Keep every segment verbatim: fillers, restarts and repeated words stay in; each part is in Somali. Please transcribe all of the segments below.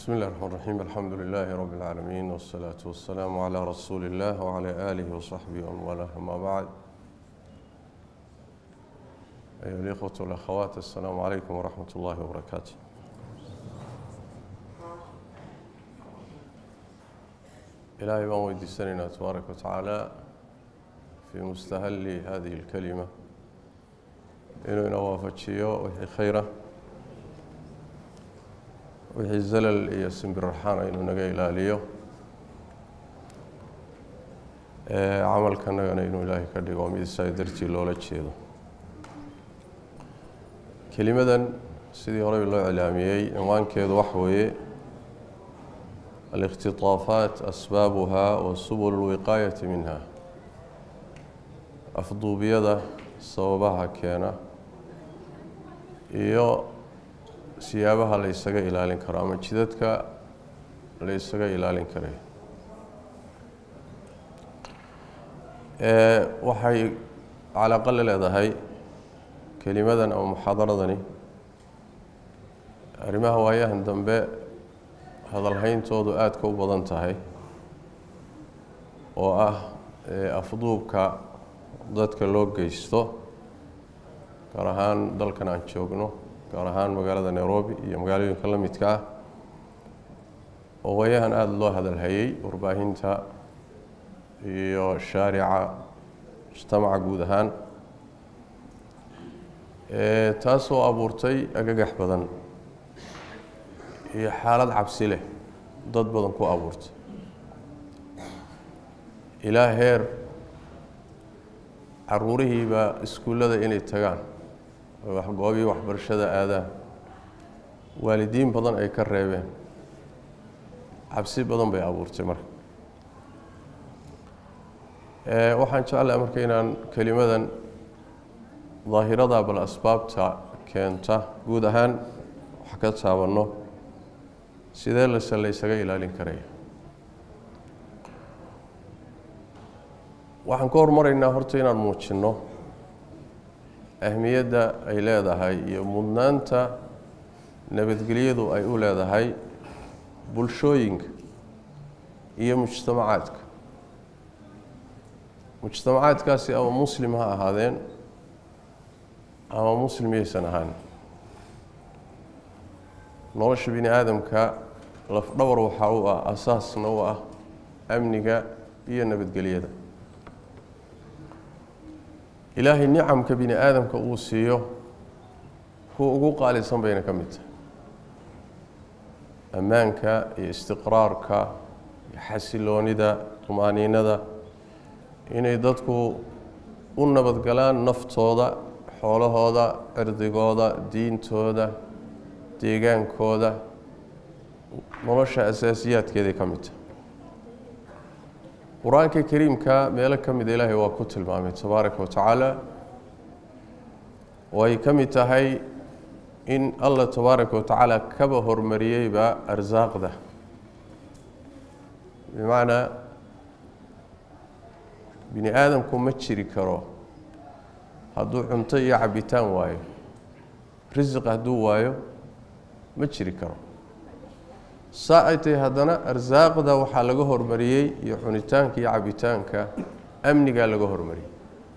بسم الله الرحمن الرحيم الحمد لله رب العالمين والصلاة والسلام على رسول الله وعلى آله وصحبه ومن والاه أما بعد أيها الإخوة والأخوات السلام عليكم ورحمة الله وبركاته. إلهي بان ويديساننا تبارك وتعالى في مستهل هذه الكلمة إنه نوافجيه وحي خيره وحي الزلل يسم بالرحانة إنه نقى إلاليه عمل كان إنه إلهي كردي وميد سايدرتي لولا تشيده كلمة سيدي غريب الله إعلاميي عنوان كيد وحوي الاختطافات أسبابها وسبل الوقاية منها أفضو بيده صوبها كينا إيو سيابها ليساق إلالين كرامة جددك ليساق إلالين كريه أه وحي على أقل لهذا كلمة أو محاضرة أرمها وياه دنباء هذا الحين تودو آد كوبضان تهي وآه أفضوبك ضدك لوج جيستو كارهان دلكنا عن شوقنو كارهان مقالة نيروبي يا مقالة يكلمتك ووياهن آد الله هذا الحي ورباهنتا يا شارع اجتمع جودهان تاسو أبورتي أجاج بدن هي حالة عبسلة ضد بدن كو أبورت إلى هير عروره بسكول هذا إني تجان وحقابي وحبرشة آذان والدين بدن أي كرّبين عبسي بدن بأبورت مر waxaan jeclahay marka inaan kelimadan daahirada bal asbaabta keenta guud ahaan wax ka taabano sidee la salaysaga ilaalin karay waxaan ka hormaraynaa horta inaan muujino ahmiyadda ay leedahay iyo mudnaanta nabadgelyadu ay u leedahay bulshooyinka iyo mujtamacaadka مجتمعات كاسي أو مسلم ها هذين أو مسلم يسنهان نورش بني آدم كا لفدور وحاوة أساس نوع أمنك هي النبت قليلا إلهي النعم كبني آدم كأوسيه هو أقوق على صن بينك مت أمانك استقرارك يحسلوني ذا طمأنينة ذا inay dadku u nabad galaan naftooda xoolahooda cirdigooda diintooda deegaankooda nolosha asaasiyaadkeeda ka mid quraanka kariimka meel ka mid ilaahay waa ku tilmaamay tabaaraka wa tacaala way ka mid tahay in Allah tabaaraka wa tacaala kaba hormariyay ba arsaaqda bimaana bini aadamku ma jiri karo hadduu cunto iyo cabitaan waayo risiq hadduu waayo ma jiri karo saa ay tahay haddana arsaaqda waxaa laga hormariyey iyo cunitaanka iyo cabitaanka amnigaa laga hormariyey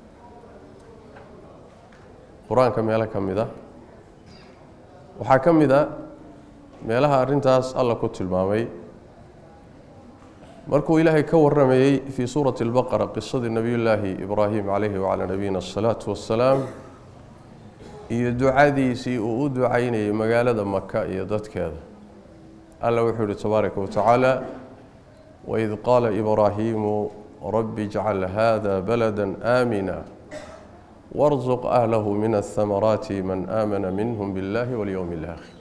qur-aanka meelo ka mid a waxaa ka mid a meelaha arrintaas alla ku tilmaamay markuu ilaahay ka waramayay fi suurati al-baqara qisadii nabiyullaahi ibraahim calayhi wa ala nabiyina as-salaatu was-salaam iyo ducadiisii uu u ducaynayay magaalada maka iyo dadkeeda alla wuxuu yidhi tabaaraka wa tacaala waid qaala ibraahiimu rabbi ijcal hada baladan aamina warzuq ahlahu min athamaraati man aamana minhum billahi walyowmi alaakhir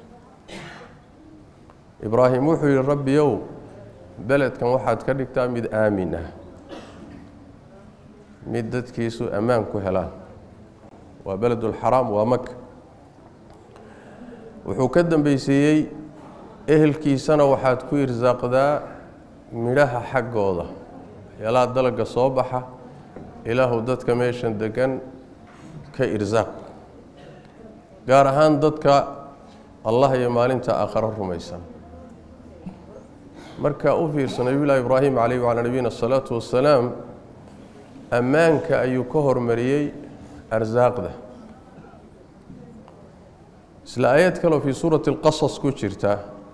ibraahim wuxuu yidhi rabbiyow beledkan waxaad ka dhigtaa mid aamin ah mid dadkiisu ammaan ku helaan waa beledul xaraam waa maka wuxuu ka dambaysiiyey ehelkiisana waxaad ku irsaaqdaa midhaha xaggooda waxyaalaha dalaga soo baxa ilaahu dadka meeshan degan ka irsaaq gaar ahaan dadka allah iyo maalinta aakhiro rumaysan marka u fiirsan nabiyullaahi ibraahim calayhi wacalaa nabiyina asalaatu wassalaam ammaanka ayuu ka hormariyey arsaaqda isla aayad kaloo fii suurati alqasas ku jirta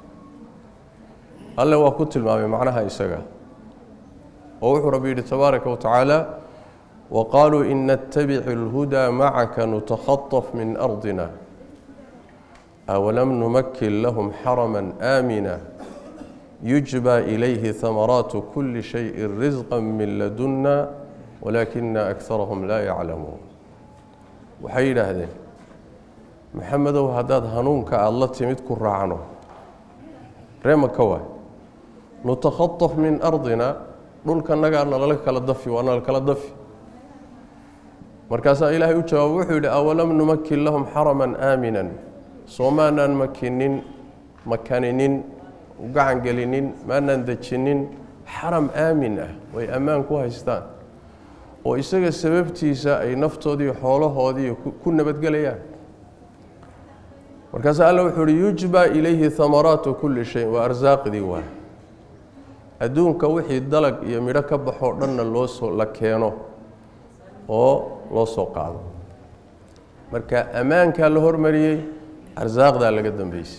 alle waa ku tilmaamay macnaha isaga oo wuxuu rabbi yidhi tabaaraka wa tacaala waqaaluu in nattabici alhudaa macaka nutakhaطaf min ardina awalam numakin lahum xaraman aamina yujbى ilayhi hamaraatu kuli shayin risqa min laduna walaakina akarahum laa yaclamuun waxay yidhaahdeen maxamedow haddaad hanuunka aada la timid ku raacno reema ka waay nutakhaطaf min ardina dhulkanagaa nalala kala dafi waa nala kala dafi markaasaa ilaahay u jawaabo wuxuu yidhi awalam numakin lahum xaraman aaminan soo maanaan makinin makaninin u gacan gelinin maanaan dejinin xaram aamin ah way ammaan ku haystaan oo isaga sababtiisa ay naftoodii xoolahoodii ku nabadgelayaan markaasaa alla wuxuu yidhi yujbaa ilayhi hamaraatu kulli shay waa arsaaqdii waay adduunka wixii dalag iyo midho ka baxoo dhanna loo soo la keeno oo loo soo qaado marka ammaankaa la hormariyey arsaaqdaa laga dambeysay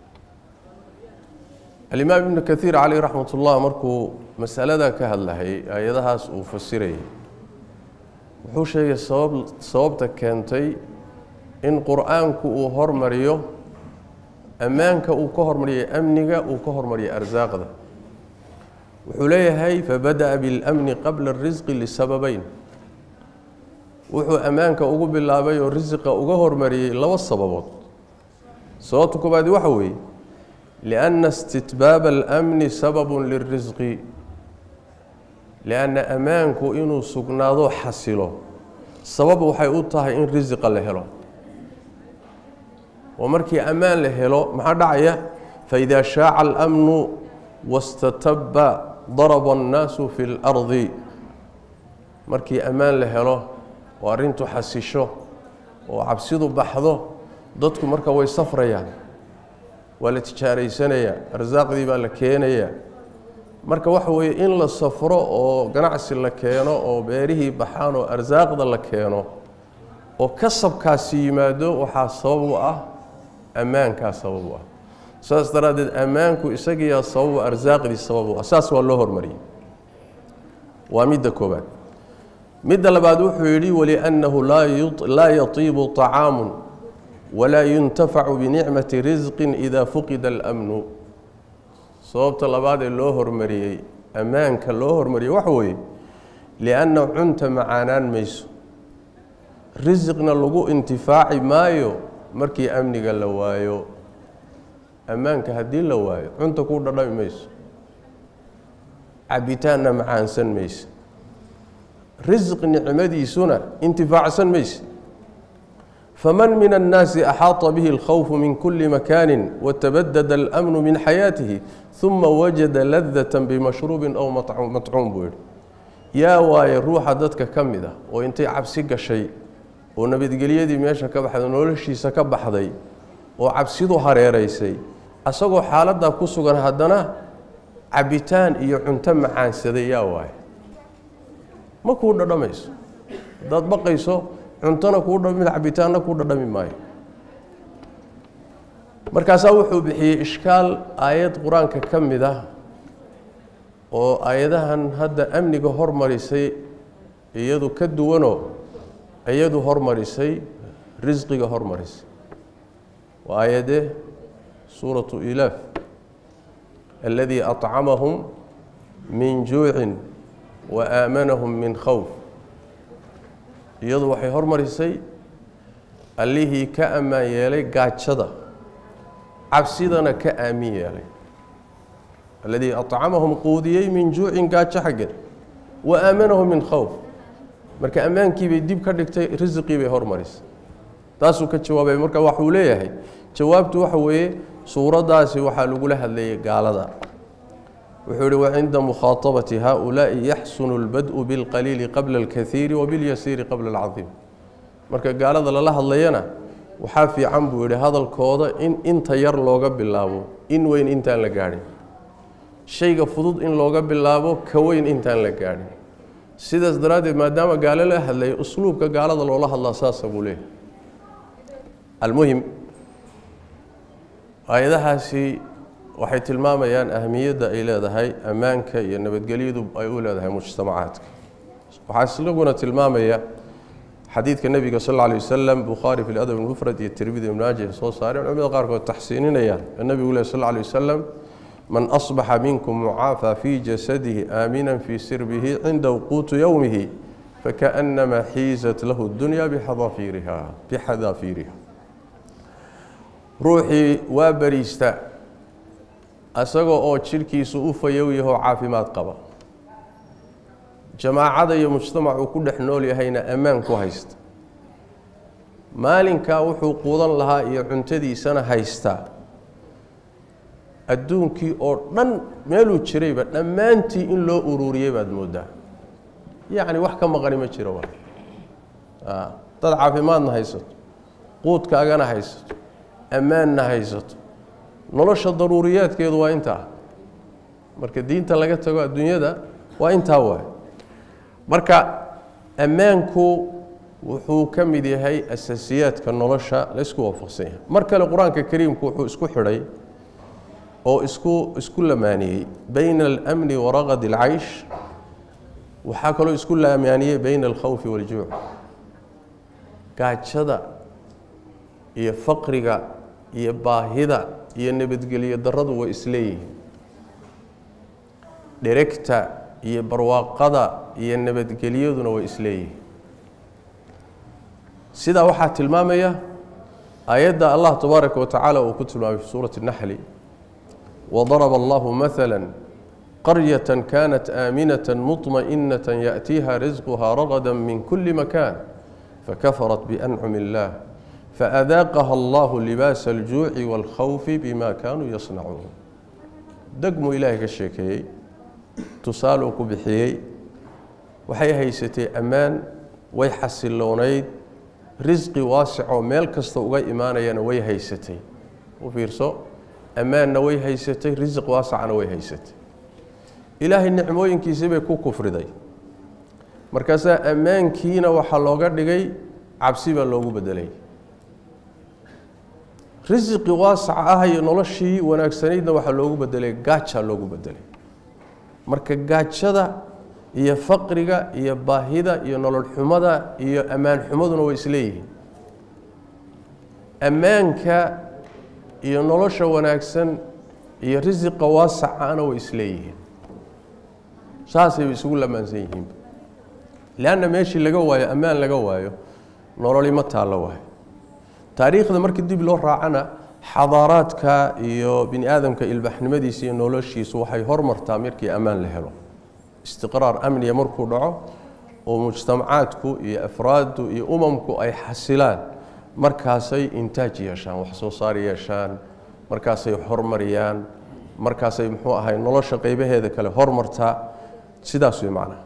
alimaam ibnu kathiir caleyh raxmat ullah markuu masaladan ka hadlahayay aayadahaas uu fasirayay wuxuu sheegay sabab sababta keentay in qur-aanku uu hormariyo ammaanka uu ka hormariyay amniga uu ka hormariyay arsaaqda wuxuu leeyahay fabada'a biاlamni qabla اrisqi lisababeyn wuxuu ammaanka ugu bilaabay oo risiqa uga hormariyey laba sababood sababta koobaadi waxa weeye lianna istitbaaba alamni sababun lirisqi lianna ammaanku inuu sugnaado xasilo sabab waxay u tahay in risiqa la helo oo markii ammaan la helo maxaa dhacaya faidaa shaaca alamnu wastataba daraba annaasu fi اlardi markii ammaan la helo oo arrintu xasisho oo cabsidu baxdo dadku marka way safrayaan waa la tijaaraysanayaa arsaaqdii baa la keenayaa marka waxa weeye in la safro oo ganacsi la keeno oo beerihii baxaan oo arsaaqda la keeno oo kasabkaasi yimaado waxaa sabab u ah ammaankaa sabab u ah saas daraaddeed ammaanku isagiiyaa sababa arsaaqdii sabab u ah saas waa loo hormariyey waa midda koobaad midda labaad wuxuu yidhi waliannahu laa yatiibu طacaamu walaa yuntafacu binicmati risqin idaa fuqida alamnu sababta labaad ee loo hormariyey ammaanka loo hormariyey waxa weeye lianna cunta macaanaan mayso risiqna lagu intifaaci maayo markii amniga la waayo ammaanka haddii la waayo cunta ku dhadhami mayso cabitaanna macaansan mayse risq nicmadiisuna intifaacsan mayse faman min annaasi axaata bihi alkhawfu min kuli makaani watabadada alamnu min xayaatihi uma wajada ladata bimashruubin aw matcuum buu yidhi yaa waaye ruuxa dadka ka mid ah oo intay cabsi gashay oo nabadgelyadii meesha ka baxday noloshiisa ka baxday oo cabsidu hareeraysay asagoo xaaladdaa ku sugan haddana cabitaan iyo cunto macaansaday yaa waaye ma kuu dhadhamayso haddaad baqayso cuntona kuu dhamid cabitaanna kuu dhadhami maayo markaasaa wuxuu bixiyey ishkaal aayad qur-aanka ka mid ah oo aayadahan hadda amniga hormarisay iyadu ka duwanoo iyadu hormarisay risqiga hormarisay waa aayadee suuratu ilaaf aladii acamahum min juucin wa aamanahum min khawf iyadu waxay hormarisay allihii ka ammaan yeelay gaajada cabsidana ka aamin yeelay aladii acamahum quudiyey min juucin gaajo xaggeed wa aamanahum min khawf marka ammaankii bay dib ka dhigtay risqii bay hormarisay taasuu ka jawaabay marka waxuu leeyahay jawaabtu waxa weeye suuraddaasi waxaa lagula hadlayay gaalada wuxuu yihi wacinda mukhaaطabati haؤulaaءi yaxsunu اlbadءu biاlqaliili qabla اlkaiiri wabiاlyasiiri qabla اlcadiim marka gaalada lala hadlayana waxaa fiican buu yihi hadalkooda in inta yar looga bilaabo in weyn intaan la gaadhin shayga fudud in looga bilaabo ka weyn intaan la gaadhin sidaas daraadeed maadaama gaalo la hadlay usluubka gaalada loola hadlaa saas buu leeyahay almuhim ayadahaasi waxay tilmaamayaan ahamiyadda ay leedahay ammaanka iyo nabadgelyadu ay u leedahay mujtamacaadka waxaa isaguna tilmaamaya xadiidka nabiga sal alla alayh wasalam bukhaari fi ladab almufrad iyo tirmidi ibn maajah soo saareen culimada qaarkood taxsiininayaan nabigu leh sal alla alayh wasalam man asbaxa minkum mucaafa fi jasadihi aaminan fi sirbihi cinda wuquuti yowmihi fakaannama xiizat lahu dunya bixadaafiiriha bixadaafiiriha ruuxii waa bariista asagoo oo jidhkiisu u fayow yaho caafimaad qaba jamaacada iyo mujtamac uu ku dhex nool yahayna ammaan ku haysta maalinkaa wuxuu quudan lahaa iyo cuntadiisana haystaa adduunkii oo dhan meeluu jirayba dhammaantii in loo ururiyey baad moodaa yacni wax ka maqani ma jiro wa dad caafimaadna haysato quudkaagana haysato ammaanna haysato nolosha daruuriyaadkeedu waa intaa marka diinta laga tago adduunyada waa intaa waay marka ammaanku wuxuu ka mid yahay asaasiyaadka nolosha la isku waafaqsan yahay mar kale qur-aanka kariimku wuxuu isku xidhay oo isku isku lamaaniyey bayna alamni waraqad alcaysh waxaa kaloo isku lamaaniyey bayna alkhawfi waljuuc gaajada iyo faqriga iyo baahida iyo nabadgelyo darradu way isleeyihiin dheregta iyo barwaaqada iyo nabadgelyaduna way isleeyihiin sidaa waxaa tilmaamaya aayadda allah tabaaraka watacaala uu ku tilmaamay fi suurati naxli وضرب الله مثلا قرية كانت آمنة مطمئنة يأتيها رزقها رغدا من كل مكان فكفرت بأنعم الله فأذاقها الله لباس الجوع والخوف بما كانوا يصنعون دقم إلهي كالشيكي تصالوك بحيي وحي هيستي أمان ويحسن لونيد رزق واسع وميل كستوغي إيمانا وي هيستي وفيرسو أماننا way haysatay risiq waasacana way haysatay ilaahay nicmooyinkiisa bay ku kufriday markaas amaankiina waxa looga dhigay cabsi baa loogu bedelay risiq waasac ah iyo noloshii wanaagsaneedna waxa loogu bedelay gaaja loogu bedelay marka gaajada iyo faqriga iyo baahida iyo nolol xumada iyo amaan xumaduna way isleeyihiin amaanka iyo nolosha wanaagsan iyo risiqa waasacaana way isleeyihiin saasay isugu lamaansan yihiin laana meeshii laga waayo ammaan laga waayo nololi ma taalo waayo taariikhda markii dib loo raacana xadaaraadka iyo bini aadamka ilbaxnimadiisa iyo noloshiisu waxay hormartaa markii ammaan la helo istiqraar amniya markuu dhaco oo mujtamacaadku iyo afraadu iyo umamku ay xasilaan markaasay intaaj yeeshaan wax soo saar yeeshaan markaasay hormariyaan markaasay muxuu ahay nolosha qaybaheeda kale hormartaa sidaas way macnaha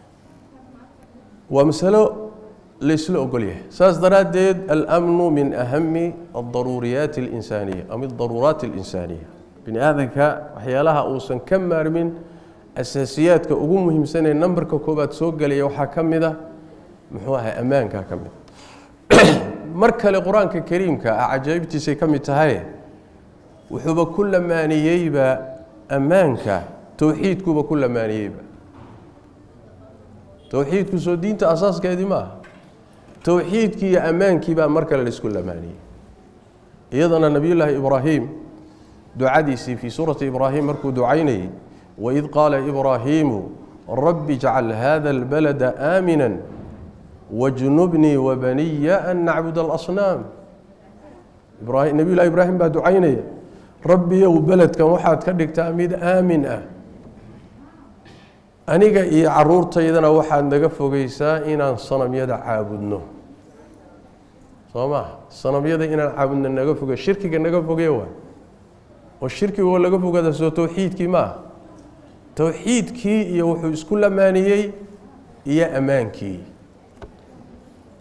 waa masalo laysla ogol yahay saas daraaddeed alamnu min ahami aldaruuriyaat alinsaaniya ama aldaruuraat alinsaaniya bini aadanka waxyaalaha uusan ka maarmin asaasiyaadka ugu muhiimsanee nambarka koobaad soo gelaya waxaa ka mid ah muxuu ahay ammaanka ka mid mar kale qur-aanka kariimka ah cajaa'ibtiisay ka mid tahay wuxuuba ku lamaaniyeyba ammaanka towxiidkuuba ku lamaaniyeyba towxiidku soo diinta asaaskeedii ma aha towxiidkii iyo ammaankii baa mar kale laisku lamaaniyey iyadana nabiyullaahi ibraahim ducadiisii fii suurati ibraahim markuu ducaynayey waid qaala ibraahiimu rabbi ijcal hada albalada aamina wajnubnii wabaniya an nacbuda alasnaam ibraahim nabiyullahi ibraahim baa ducaynaya rabbiyow beledkan waxaad ka dhigtaa mid aamin ah aniga iyo caruurtaydana waxaad naga fogeysaa inaan sanamyada caabudno soo maha sanamyada inaan caabudno naga foge shirkiga naga fogee waay oo shirkiga oo laga fogada soo towxiidkii maaha towxiidkii iyo wuxuu isku lamaaniyey iyo ammaankii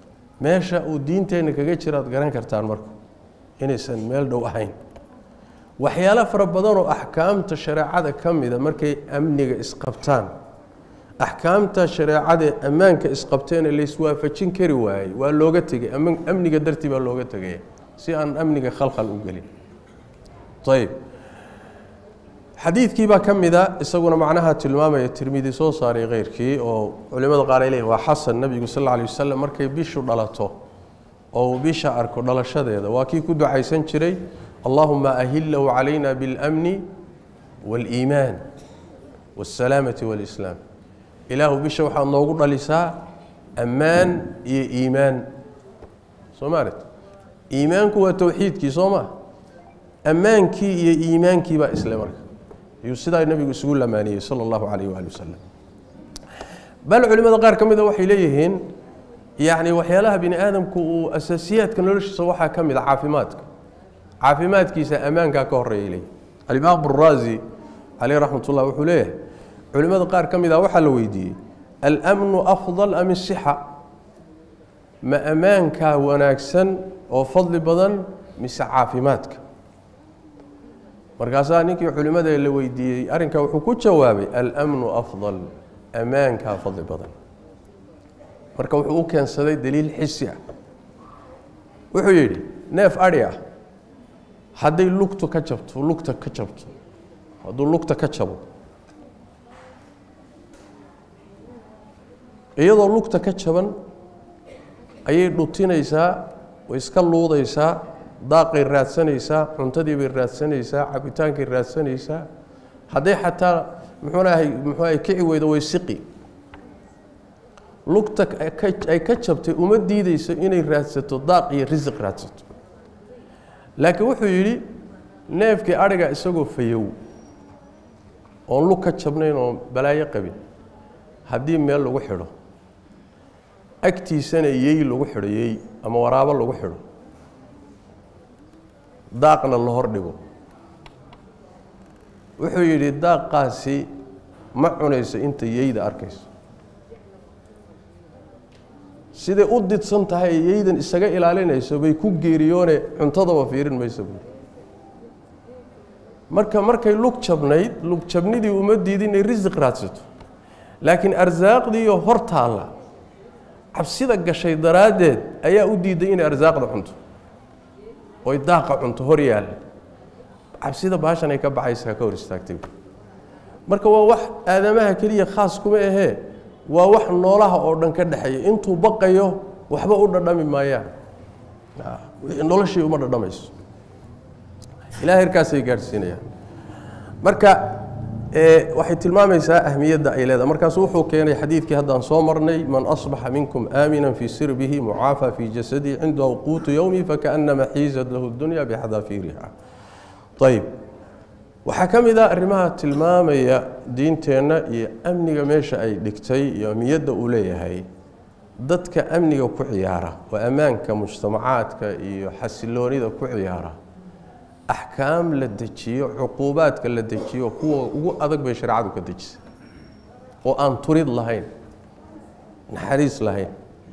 meesha uu diinteenna kaga jiraad garan kartaan marka inaysan meel dhow ahayn waxyaalo fara badan oo axkaamta shareecada ka mid ah markay amniga isqabtaan axkaamta shareecada ammaanka isqabteen la iswaafajin kari waayay waa looga tagay amniga dartii baa looga tagay si aan amniga khalkhal u galin طيب xadiidkii baa ka mid ah isaguna macnaha tilmaamaya Tirmidhi soo saaray qeyrkii oo culimada qaar ay leeyihiin waa xasan nabiga sallallahu alayhi wasallam markay bishu dhalato oo bisha arko dhalashadeeda waa kii ku ducaysan jiray allahumma ahillahu alayna bil amni wal iimaan was salaamati wal islaam ilaahu bisha waxa noogu dhalisaa ammaan iyo iimaan Soomaaliyeed iimaanku waa tawxiidkii Soomaa ammaankii iyo iimaankii baa isla marka يسدى النبي صلى الله عليه صلى الله عليه وآله وسلم بل علماء قار كمذا وحي ليهن يعني وحيالها بني آدم كو أساسيات كان لوش صواحا كمذا عافمات عافمات كيسا أمان كاكوري إليه الإمام الرازي عليه رحمة الله وحليه علماء قار كمذا وحا لويدي الأمن أفضل أم الصحة ما أمان كاوناكسا وفضل بدن مس عافماتك markaasaa ninkii culimada la weydiiyay arinka wuxuu ku jawaabay al-amnu afdal amaanka fadli badan marka wuxuu u keensaday daliil xisi ah wuxuu yiri neef ari ah haday lugtu ka jabto lugta ka jabto haduu lugta ka jabo iyadoo lugta ka jaban ayay dhutinaysaa way iska luudaysaa daaqay raadsanaysaa cuntadii bay raadsanaysaa cabitaankii raadsanaysaa haday xataa muxuunahay muxuu kici weydo way siqi lugta ay ka jabtay uma diidayso inay raadsato daaq iyo rizq raadsato laakiin wuxuu yiri neefkii ariga isagoo fayow oo lug ka jabnayn oo balaayo qabin hadii meel lagu xidho agtiisana yeey lagu xidhayay ama waraabo lagu xidho daaqna la hor dhigo wuxuu yiri daaqaasi ma cunayso inta yeeyda arkayso sida u didsan tahay yeeydan isaga ilaalinayso bay ku geeriyoone cuntada wa fiirin mayso marka markay lug jabnayd lug jabnidii uma diidin inay rizq raadsato laakiin arsaaqdii iyo hortaala cabsida gashay daraadeed ayaa u diiday inay arsaaqda cunto way daaqa cunto hor yaal cabsida baashan ay ka baxaysaa ka hor istaagtay marka waa wax aadamaha kaliya khaas kuma ahee waa wax noolaha oo dhan ka dhaxay intuu baqayo waxba u dhadhami maayaan noloshii uma dhadhamayso ilaahay irkaasay gaarsiinayaan marka ee waxay tilmaamaysaa ahmiyada ay leedahay markaas wuxuu keenay xadiidkii haddaan soo marnay man asbaha minkum aaminan fi sirbihi mu'afa fi jasadi inda quutu yawmi fakannama hizat lahu ad-dunya bihadafiriha طيب waxa kamida arimaha tilmaamaya diinteena iyo amniga meesha ay dhigtay iyo amniyada uu leeyahay dadka amniga ku ciyaara waa amaanka mujtamacaadka iyo xasiloonida ku ciyaara أحكام للدجيو عقوبات كالدجيو هو هو أذق بشريعته كدجس وأن تريد لهين نحريص لهين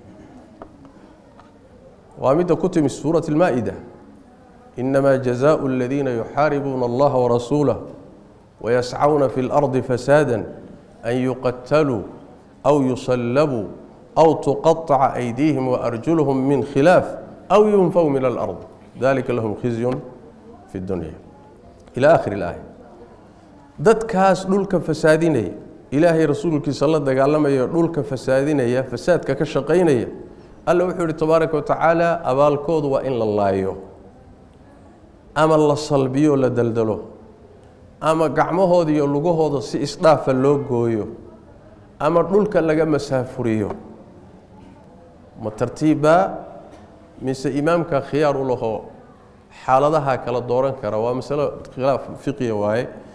وأمد كتب سورة المائدة إنما جزاء الذين يحاربون الله ورسوله ويسعون في الأرض فسادا أن يقتلوا أو يصلبوا أو تقطع أيديهم وأرجلهم من خلاف أو ينفوا من الأرض ذلك لهم خزي في الدنيا إلى آخر الآية ددكاس دولك فسادينيا إلهي رسولك صلى الله عليه وسلم دولك فسادينيا فسادك كشقينيا الله وحده تبارك وتعالى أبالكود وإن الله يو أما الله صلبيه ولا دلدله أما قعمهود يو لغوهود سي إصلاف اللوغويو أما دولك لغا مسافريو ما ترتيبا مس إمامك خيار له حالتها كلا دوران كرا ومثلا خلاف فقهي واي